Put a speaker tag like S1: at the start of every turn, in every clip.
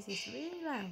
S1: is really loud.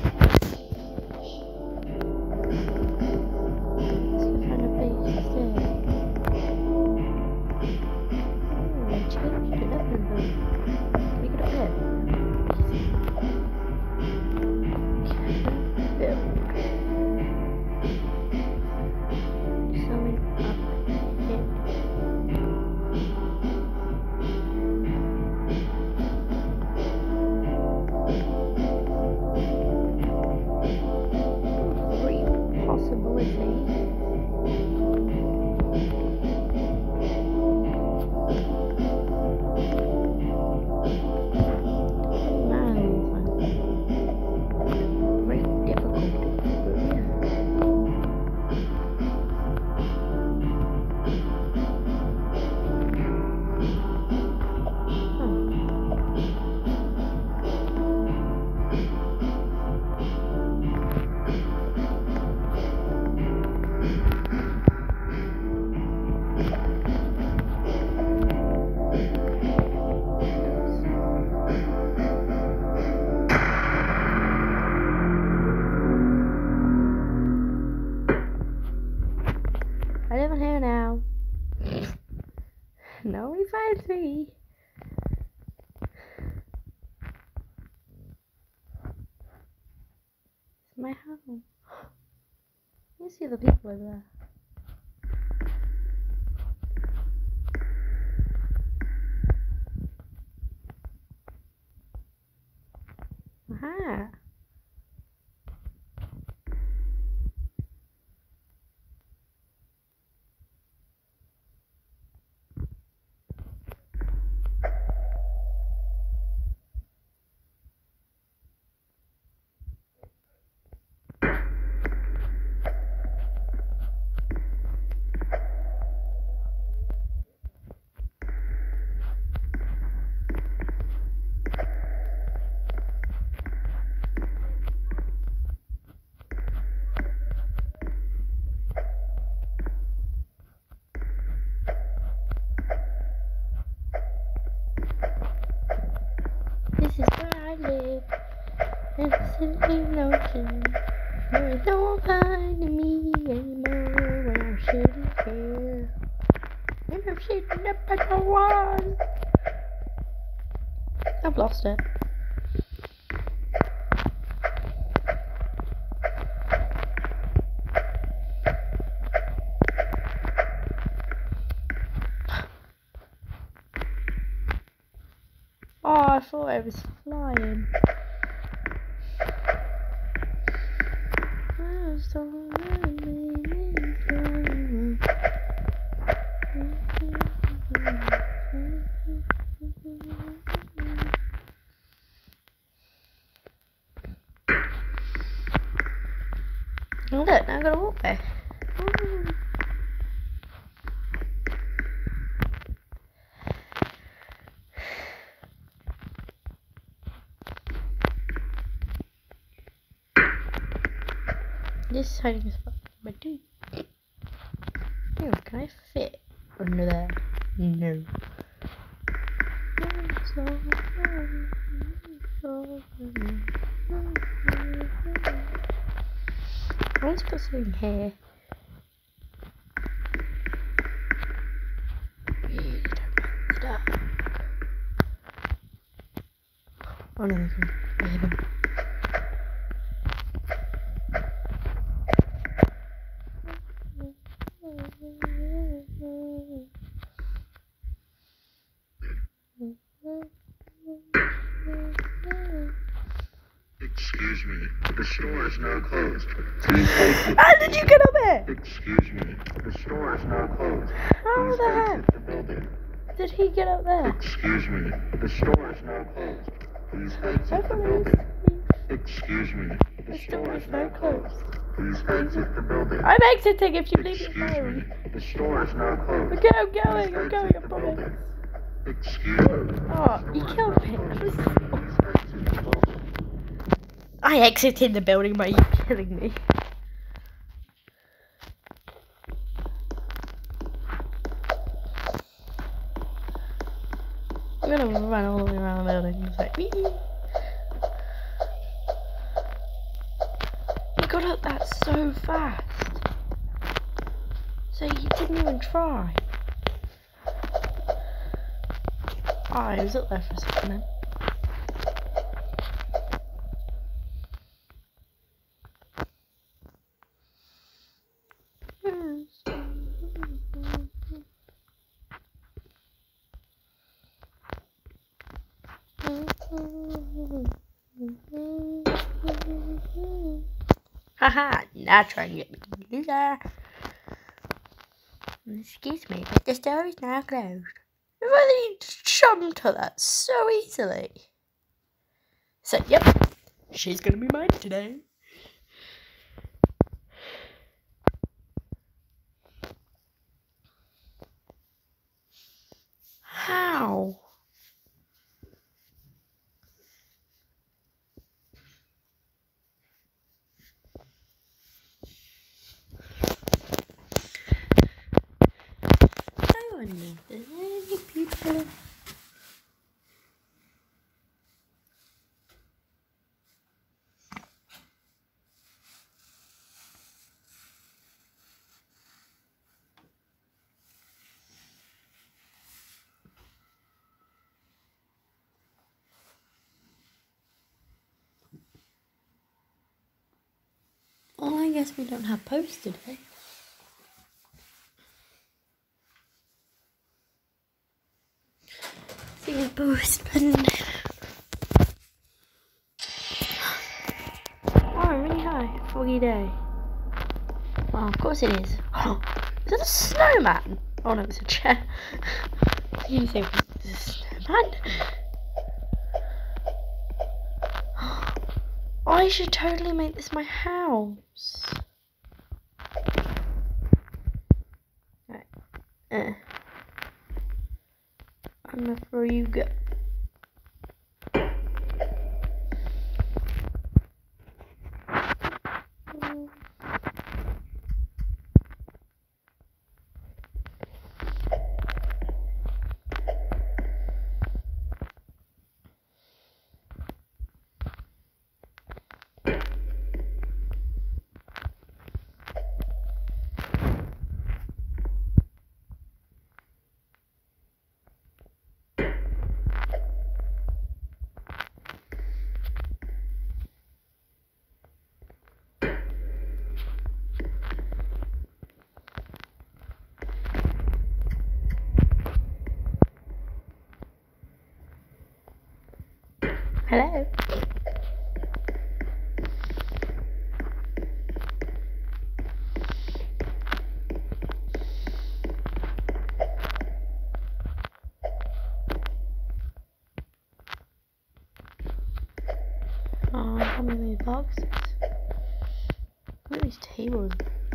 S1: I live in here now. Nobody finds me. It's my house. You see the people over there. Aha. This is where I live. Instantly notion. There is no one finding me anymore when I'm sitting here. And I'm sitting up at the wall. I've lost it. Oh, I thought I was flying. Oh, look, now I'm gonna walk there. This hiding is my dude. Oh, can I fit under there? No. I want to put something here. Really don't want the dark. Oh no, I hear them.
S2: Excuse me, the store is now closed.
S1: How did you get up there?
S2: Excuse me, the store is now closed.
S1: How the heck
S2: The building.
S1: did he get up there?
S2: Excuse me, the store is now closed. Please exit the building. Excuse me, the store is now closed. Please exit the building.
S1: I'm exiting if you leave me
S2: Excuse
S1: alone.
S2: me, the store is now closed.
S1: Okay, I'm going, I promise.
S2: Excuse me.
S1: Oh, you killed me. I exited the building by you killing me. I'm gonna run all the way around the building. It's like, wee. got up that so fast. So you didn't even try. Oh, I was up there for a second then. Haha, now try and get me to do that. Excuse me, but the store is now closed. I've only jumped at that so easily. So, yep, she's gonna be mine today. How? I wonder if there's any people. Well, I guess we don't have post today. See a postman. Oh, really high. Foggy day. Well, of course it is. Oh, is that a snowman? Oh no, it's a chair. You say it's a snowman? I should totally make this my house. Right. I'm gonna throw you go. Hello. Oh, how many boxes? Look at these tables.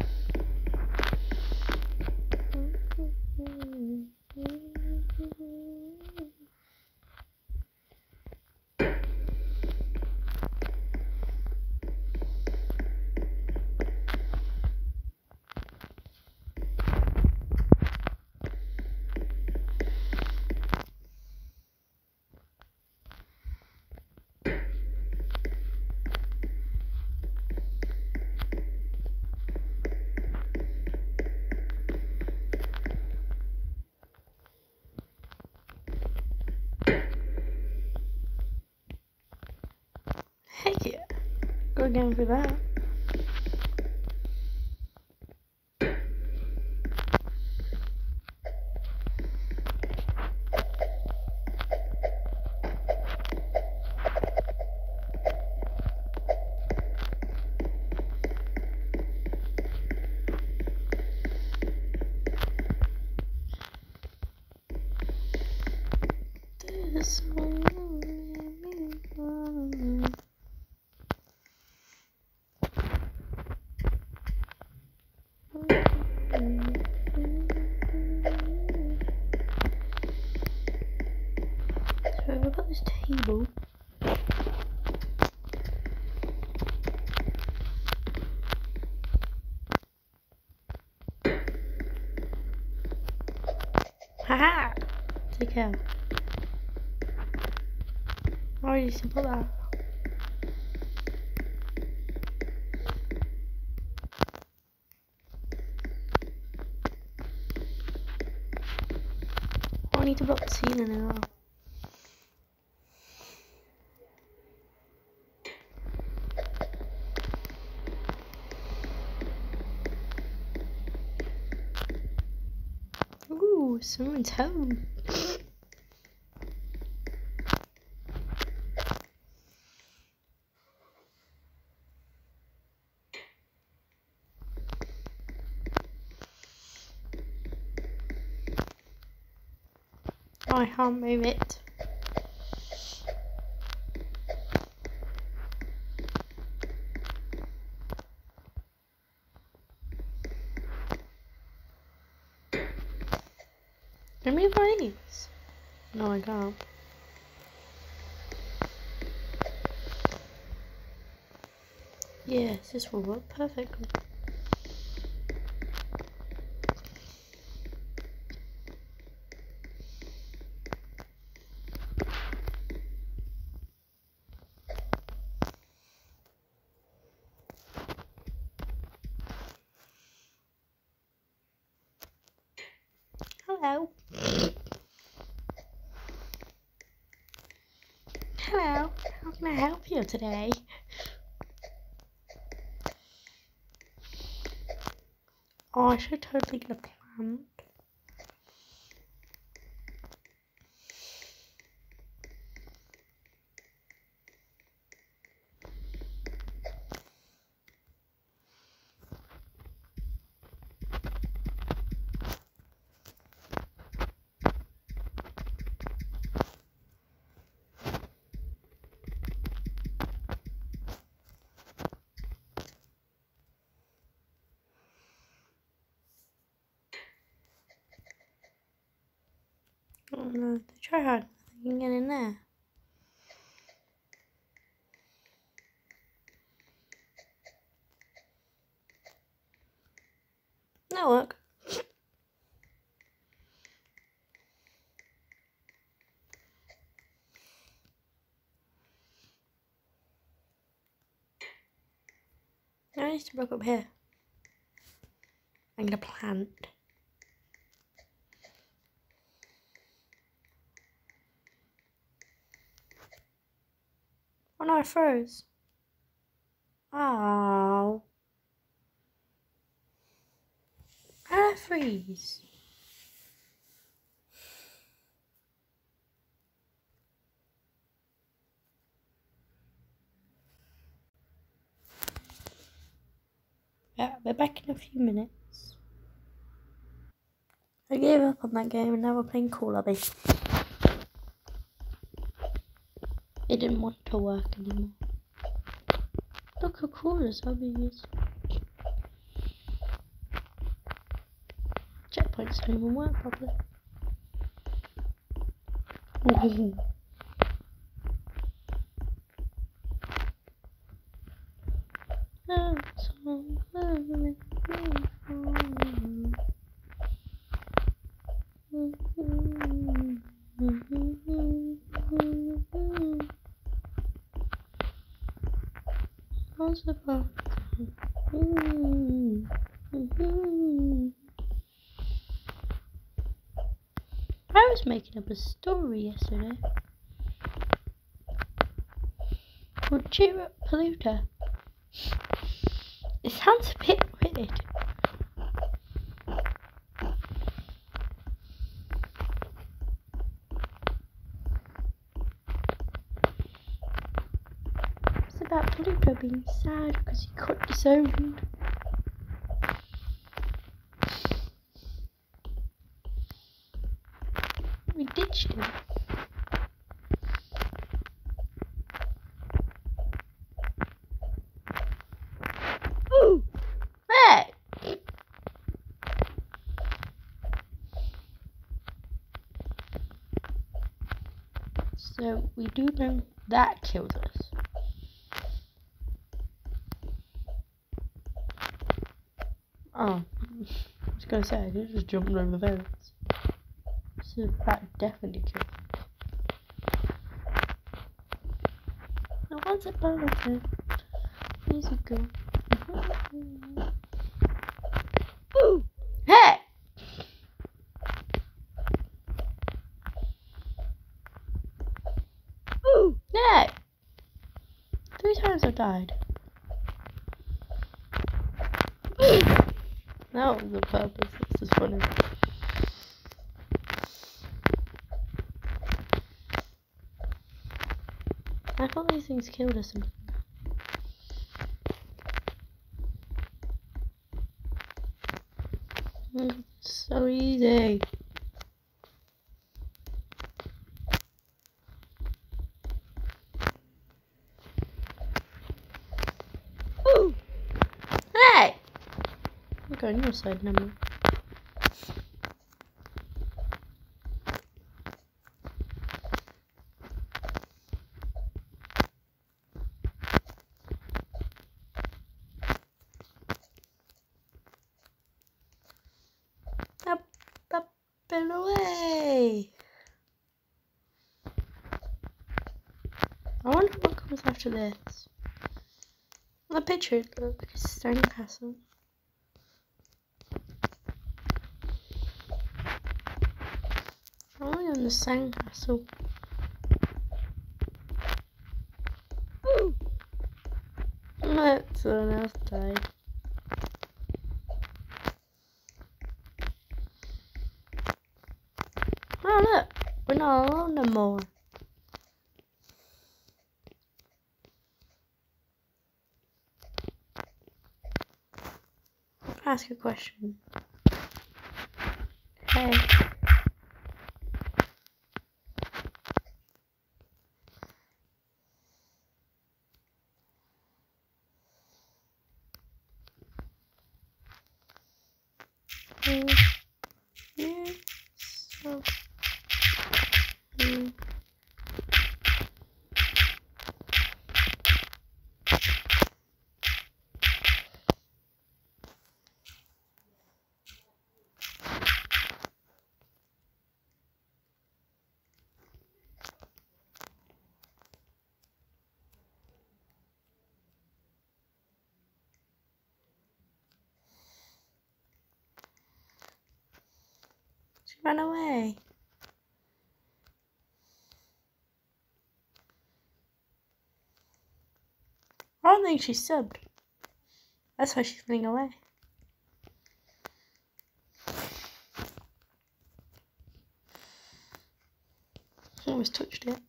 S1: Heck yeah. Go again for that. This one. So I've got this table. Haha! Take out. Why did you put that? to block the ceiling as well. Ooh, someone's home. I can't move it. Can I move my knees? No, I can't. Yes, this will work perfectly. Hello. Hello. How can I help you today? Oh, I should totally get a plant. Oh no, the try hard. I can get in there. That'll work. I need to block up here. I'm gonna plant. Oh no, I froze. Oh. How did I freeze? Yeah, we're back in a few minutes. I gave up on that game and now we're playing Call Lobby. It didn't want to work anymore. Look how cool this hobby is. Checkpoints don't even work properly. I was making up a story yesterday called Cheer Up Polluter. It sounds a bit weird. It's about Polluter being sad because he got disowned. We ditched him. Ooh! Hey! So we do know that kills us. Oh, I was gonna say I did just jump over the fence. So that definitely kills us. Now once upon a time, years ago. Ooh! Hey! I died. That was the purpose. This is funny. I thought these things killed us. So easy. Ooh! Hey! I'm going your side number. Up and away! I wonder what comes after this. On the picture it looks like a sandcastle. I'm only on the sandcastle. Ooh! Someone else died. Oh look! We're not alone no more. Ask a question. Hey. She ran away. I don't think she subbed. That's why she's running away. Almost touched it.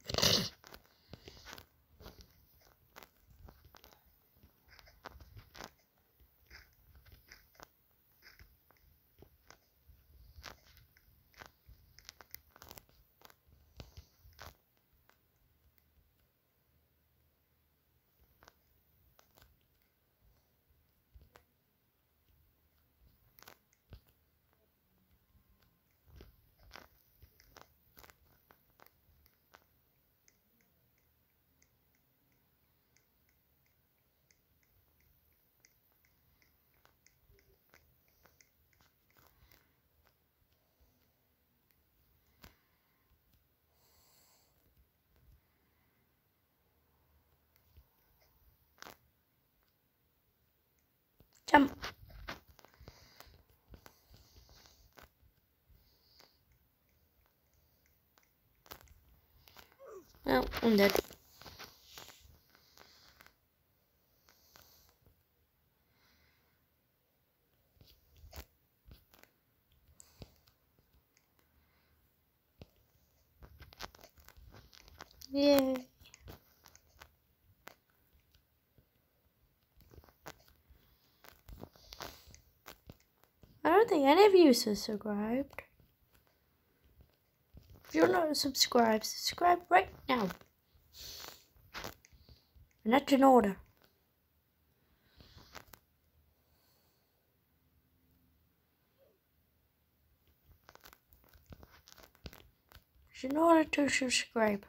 S1: Jump. Well, I'm dead. Yay. I don't think any of you are subscribed. If you're not subscribed, subscribe right now. And that's an order. It's an order to subscribe.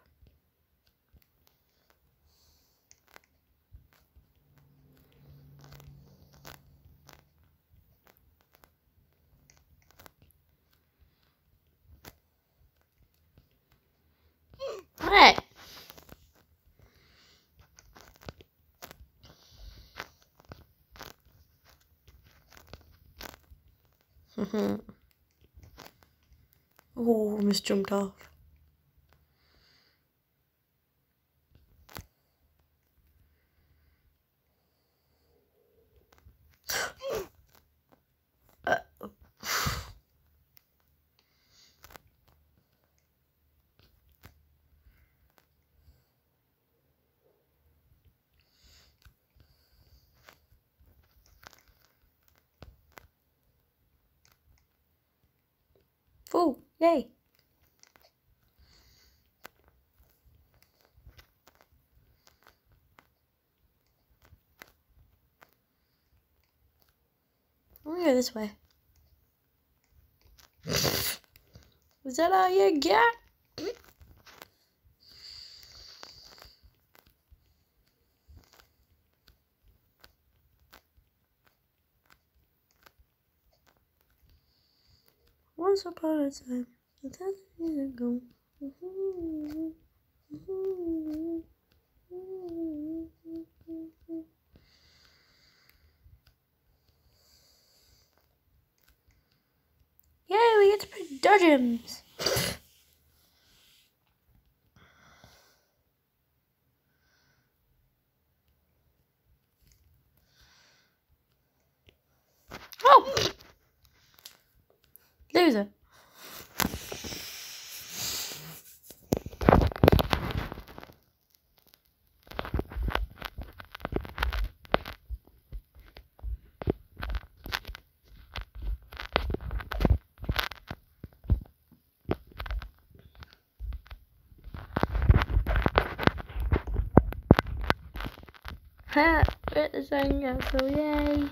S1: Hey! Oh, almost jumped off. full. Yay. I'm gonna go this way. Is that all you got? Once upon a time, 1,000 years ago. Yay, we get to play Dodgems! Oh! Loser. Ha! We're at the Sand Castle, yay!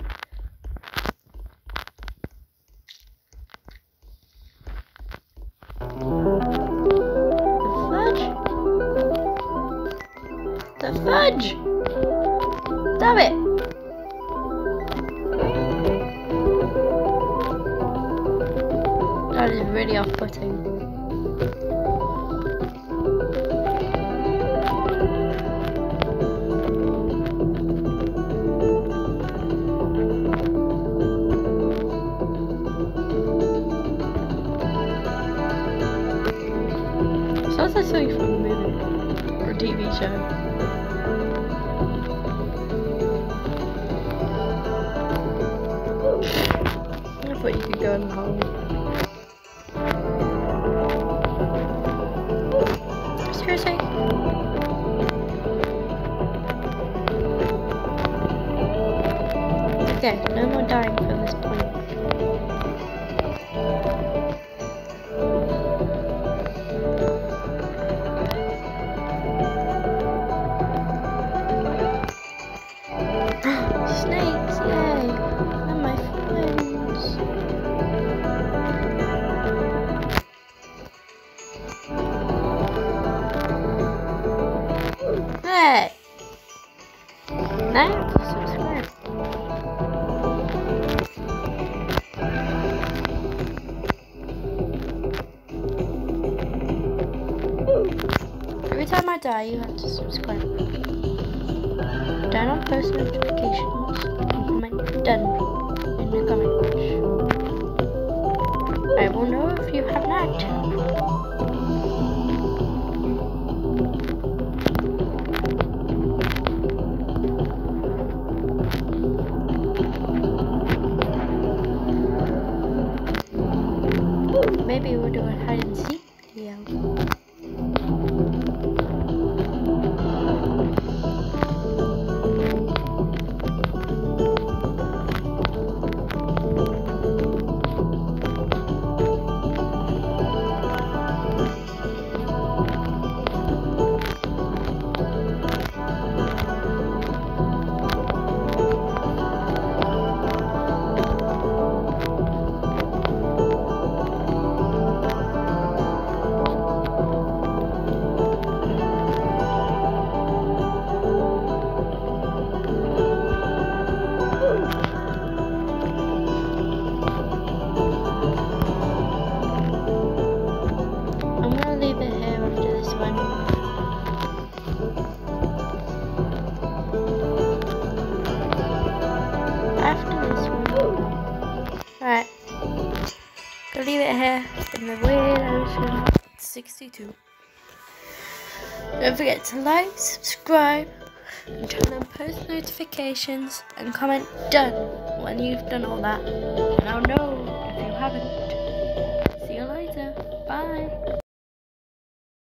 S1: The fudge! Damn it! That is really off-putting. Sounds like something from a movie or a TV show. I thought you could go in the hole. Seriously? Okay, no more dying from this point. Snakes, yay! And my friends. Hey! Now you have to subscribe. Every time I die, you have to subscribe. Turn on post notifications and comment done in the comment box. I will know if you have not. Maybe we'll do a hide and seek video. Alright, gonna leave it here in the Weird Ocean 62. Don't forget to like, subscribe, and turn on post notifications and comment done when you've done all that. And I'll know if you haven't. See you later. Bye.